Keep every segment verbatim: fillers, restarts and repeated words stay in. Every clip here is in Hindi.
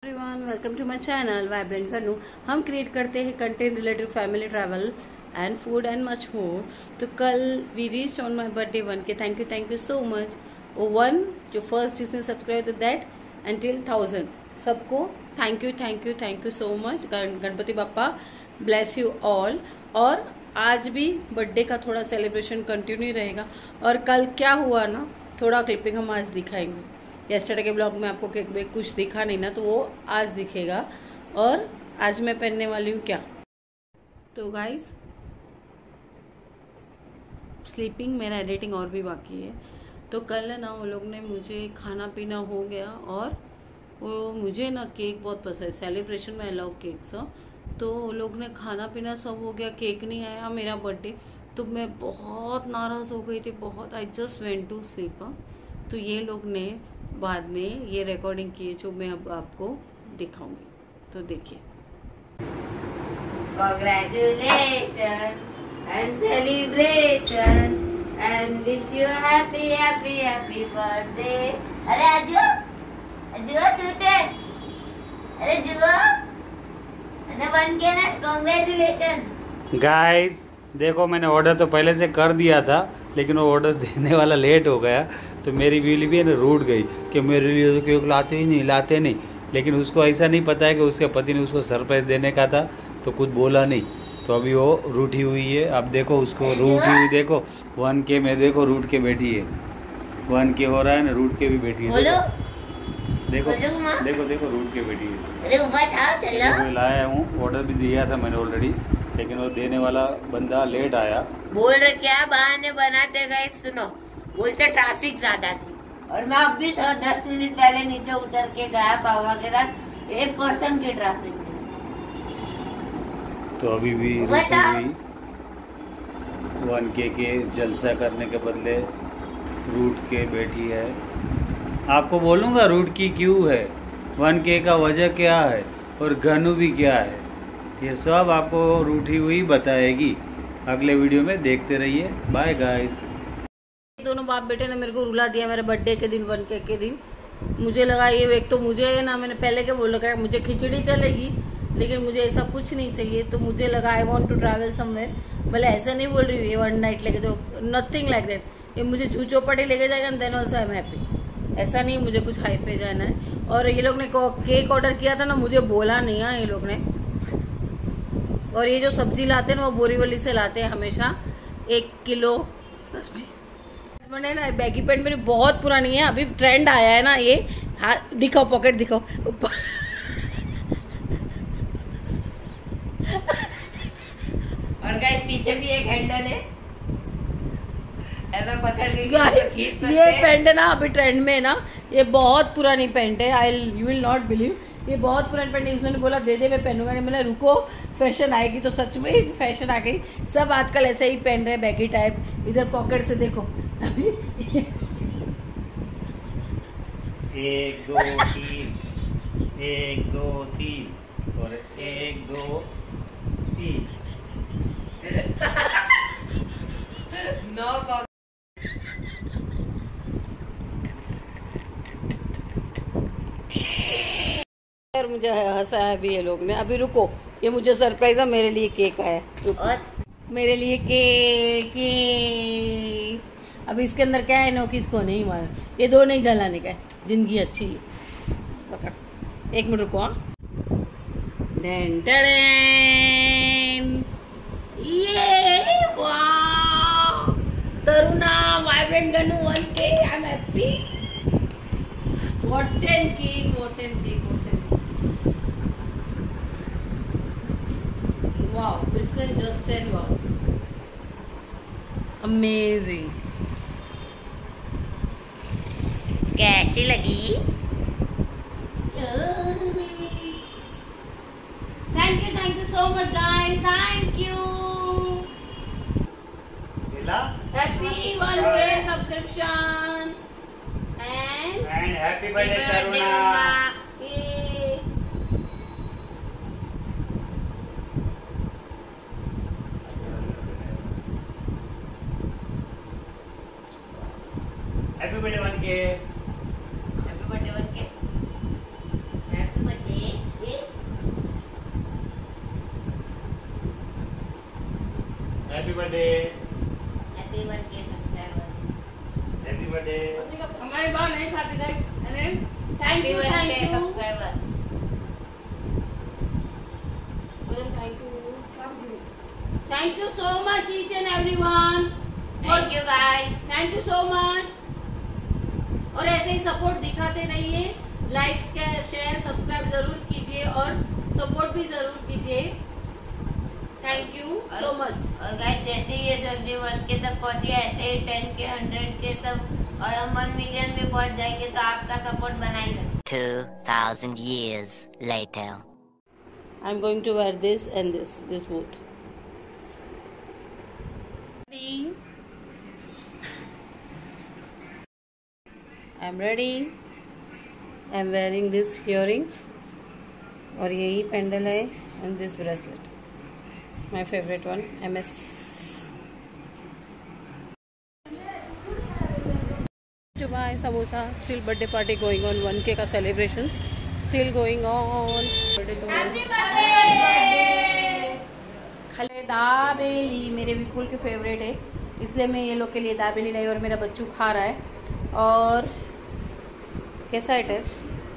Everyone, welcome to my channel vibrant Kannu. हम क्रिएट करते हैं content related family travel and food and much more. तो कल we reach on my birthday one K. Thank you thank you so much. वो वन जो फर्स्ट जिसने सब्सक्राइब दैट एंटिल थाउजेंड, सबको thank you thank you thank you so much. Ganpati Bappa bless you all. और आज भी बर्थडे का थोड़ा सेलिब्रेशन कंटिन्यू रहेगा। और कल क्या हुआ ना, थोड़ा क्लिपिंग हम आज दिखाएंगे। यस्टरडे के ब्लॉग में आपको केक बेक कुछ दिखा नहीं ना, तो वो आज दिखेगा। और आज मैं पहनने वाली हूँ क्या, तो गाइस स्लीपिंग, मेरा एडिटिंग और भी बाकी है। तो कल ना वो लोग ने मुझे खाना पीना हो गया और वो मुझे ना केक बहुत पसंद है, सेलिब्रेशन में अलाउ केक सब। तो वो लोग ने खाना पीना सब हो गया, केक नहीं आया मेरा बर्थडे। तो मैं बहुत नाराज हो गई थी, बहुत। I just went to sleep. तो ये लोग ने बाद में ये रिकॉर्डिंग की है जो मैं अब आपको दिखाऊंगी, तो देखिए। Congratulations and celebrations and wish you happy happy happy birthday. अरे अजू अजू सूचे अरे जुआ अरे बन के ना, कॉन्ग्रेचुलेशन गाइस। देखो, मैंने ऑर्डर तो पहले से कर दिया था, लेकिन वो ऑर्डर देने वाला लेट हो गया। तो मेरी बीवी भी है ना रूठ गई कि मेरे लिए तो केक लाते ही नहीं लाते नहीं। लेकिन उसको ऐसा नहीं पता है कि उसके पति ने उसको सरप्राइज देने का था, तो कुछ बोला नहीं। तो अभी वो रूठी हुई है। अब देखो उसको रूठी हुई, देखो वन के में देखो रूठ के बैठी है। वन के हो रहा है ना, रूठ के भी बैठी है। देखो देखो देखो देखो रूठ के बैठी है। लाया हूँ, ऑर्डर भी दिया था मैंने ऑलरेडी, लेकिन वो देने वाला बंदा लेट आया। बोल रहे क्या बहाने बनाते गए, सुनो। बोलते ट्रैफिक ज्यादा थी और मैं अब भी तो दस मिनट पहले नीचे उतर के गया बाबा के साथ, एक परसेंट की ट्रैफिक। तो अभी भी रुकी हुई वन के के जलसा करने के बदले रूट के बैठी है। आपको बोलूँगा रूट की क्यों है, वन के का वजह क्या है और गनु भी क्या है, ये सब आपको रूठी हुई बताएगी। अगले वीडियो में देखते रहिए। Bye guys. दोनों बाप बेटे ने मेरे को रुला दिया मेरे बर्थडे के दिन, वन केक के दिन। मुझे लगा ये एक तो मुझे ना, मैंने पहले के बोल रखा मुझे खिचड़ी चलेगी, लेकिन मुझे ऐसा कुछ नहीं चाहिए। तो मुझे लगा I want to travel somewhere. भले ऐसा नहीं बोल रही हूँ ये वन नाइट लेके, तो नथिंग लाइक दैट। ये मुझे जू चौपाटी लेके जाएगा then also I am happy. ऐसा नहीं मुझे कुछ हाई पे जाना है। और ये लोग ने केक ऑर्डर किया था ना, मुझे बोला नहीं है ये लोग ने। और ये जो सब्जी लाते हैं ना, वो बोरीवली से लाते हैं हमेशा, एक किलो सब्जी। मैंने ना बैगी पैंट मेरी बहुत पुरानी है, अभी ट्रेंड आया है ना ये। हाँ दिखाओ, पॉकेट दिखाओ। और गाइस पीछे भी एक हैंडल है, ऐसा पकड़ के ये पैंट है ना, अभी ट्रेंड में है ना। ये बहुत पुरानी पैंट है, I you will not believe. ये बहुत पुरानी पैंट है। उसने बोला दे दे, मैं पहनूंगा नहीं। मैंने रुको, फैशन आएगी। तो सच में फैशन आ गई। सब आजकल ऐसे ही पहन रहे, बैगी टाइप। इधर पॉकेट से देखो अभी एक दो तीन, एक दो तीन और एक दो तीन। नो यार, मुझे हंसाया भी ये लोग ने। अभी रुको, ये मुझे सरप्राइज है, मेरे लिए केक आया। और मेरे लिए केक। अभी इसके अंदर क्या है ना, किसको नहीं मार, ये दो नहीं जलाने का है। जिंदगी अच्छी है। पकड़, एक मिनट रुको। डेन डेन, ये वाह, Taruna vibrant Ganu one K, I am happy. What an cake, what an cake, what an wow, it's a just and wow, amazing। कैसी लगी? Thank you thank you so much guys, thank you. Happy one K subscription and and happy birthday Taruna. Happy birthday one K, happy birthday one K, happy birthday. Thank you thank you subscriber. Thank you thank you so much each and everyone. Thank you guys. Thank you so much. और ऐसे ही सपोर्ट दिखाते रहिए। लाइक शेयर सब्सक्राइब जरूर कीजिए और सपोर्ट भी जरूर कीजिए। Thank you so much. और गाइस जैसे ये जल्दी वन के तक पहुंचे ऐसे ही टेन के हंड्रेड के सब और हम वन मिलियन में पहुंच जाएंगे तो आपका सपोर्ट बनाए रखें। Two thousand years later. I'm going to wear this and this, this both. Ready? I'm ready. I'm wearing this earrings और यही पेंडल है and this bracelet. My favorite one, M S. To buy samosa. Still birthday party going on. one K का celebration still going on. Birthday तो खले दाबेली मेरे विपुल के फेवरेट है, इसलिए मैं ये लोग के लिए दाबेली लाई और मेरा बच्चू खा रहा है। और कैसा है टेस्ट?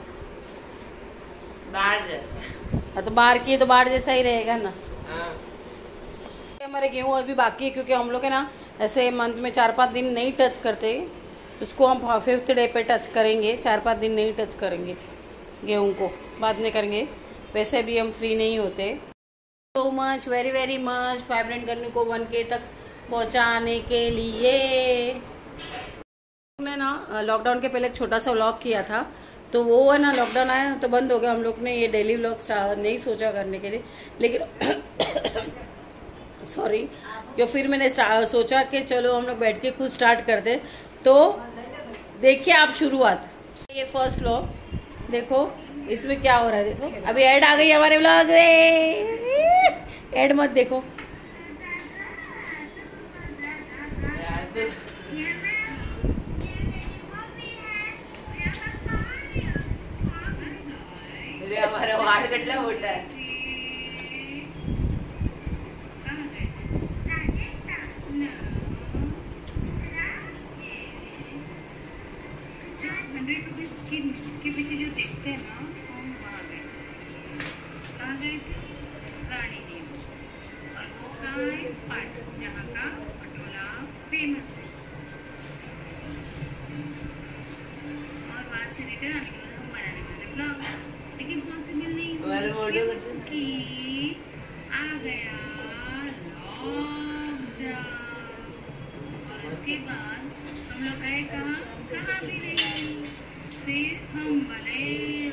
बाहर हाँ तो बाहर की तो बाहर जैसा ही रहेगा ना। हाँ। हमारे गेहूँ अभी बाकी है क्योंकि हम लोग है ना ऐसे मंथ में चार पाँच दिन नहीं टच करते, उसको हम फिफ्थ डे पे टच करेंगे। चार पाँच दिन नहीं टच करेंगे गेहूँ को, बाद में करेंगे। वैसे भी हम फ्री नहीं होते। So much very very much vibrant गर्मी को वन के तक पहुंचाने के लिए। मैं ना लॉकडाउन के पहले एक छोटा सा व्लॉग किया था, तो वो है ना लॉकडाउन आया तो बंद हो गया। हम लोग ने ये डेली व्लॉग नहीं सोचा करने के लिए, लेकिन सॉरी जो फिर मैंने सोचा कि चलो हम लोग बैठ के खुद स्टार्ट करते। तो देखिए आप शुरुआत, ये फर्स्ट व्लॉग देखो इसमें क्या हो रहा है। देखो अभी ऐड आ गई हमारे व्लॉग में, ऐड मत देखो। हमारा वार्ड कितना मोटा है। के पीछे जो देखते हैं ना हम वहाँ गए, कहाँ गए थे? रानी नीम। और वो कहाँ है? पाट, जहाँ का पटोला फेमस है। और वहाँ से रिटर्न आने के बाद हम बनाने वाले ब्लॉग, लेकिन पॉसिबल नहीं हुआ क्योंकि आ गया लॉकडाउन। और उसके बाद हम लोग गए कहाँ? कहाँ भी नहीं। फिर हम बने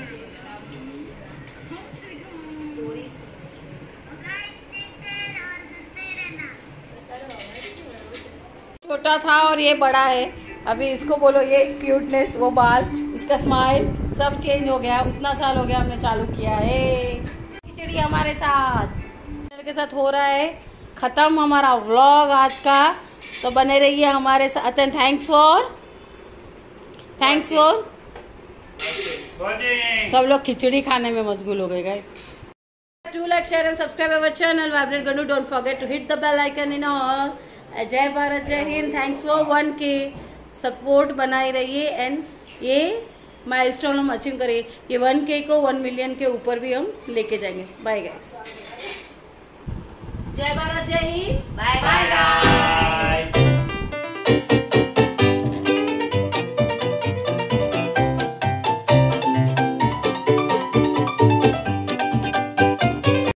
छोटा था और ये बड़ा है। अभी इसको बोलो ये क्यूटनेस, वो बाल, इसका स्माइल सब चेंज हो गया। उतना साल हो गया हमने चालू किया है। खिचड़ी हमारे साथ के साथ हो रहा है खत्म हमारा व्लॉग आज का, तो बने रहिए हमारे साथ। And thanks for thanks for सब लोग खिचड़ी खाने में मशगूल हो गए guys. Do like share and subscribe our channel vibrant Gannu. Don't forget to hit the bell icon in all. जय भारत, जय Hind. Thanks for one K support बनाए रहिए एंड ये माइलस्टोन हम अचीव करेंगे। ये वन के को वन मिलियन के ऊपर भी हम लेके जाएंगे। Bye guys. जय भारत, जय हिंद। Bye bye.